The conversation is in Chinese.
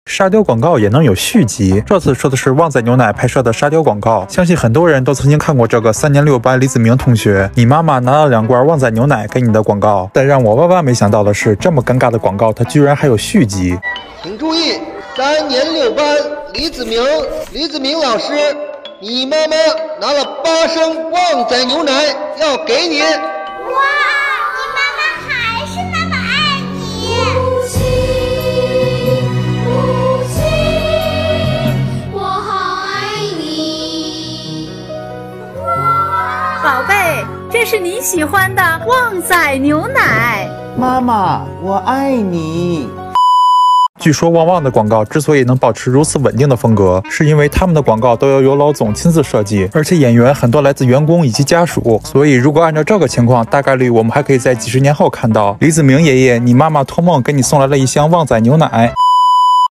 沙雕广告也能有续集。这次说的是旺仔牛奶拍摄的沙雕广告，相信很多人都曾经看过这个3年6班李子明同学，你妈妈拿了2罐旺仔牛奶给你的广告。但让我万万没想到的是，这么尴尬的广告，它居然还有续集。 请注意，3年6班李子明老师，你妈妈拿了8升旺仔牛奶要给你。 哇，你妈妈还是那么爱你。母亲，我好爱你。 宝贝，这是你喜欢的旺仔牛奶。 妈妈，我爱你。 据说旺旺的广告之所以能保持如此稳定的风格，是因为他们的广告都要由老总亲自设计，而且演员很多来自员工以及家属，所以如果按照这个情况，大概率我们还可以在几十年后看到李子明爷爷，你妈妈托梦给你送来了一箱旺仔牛奶。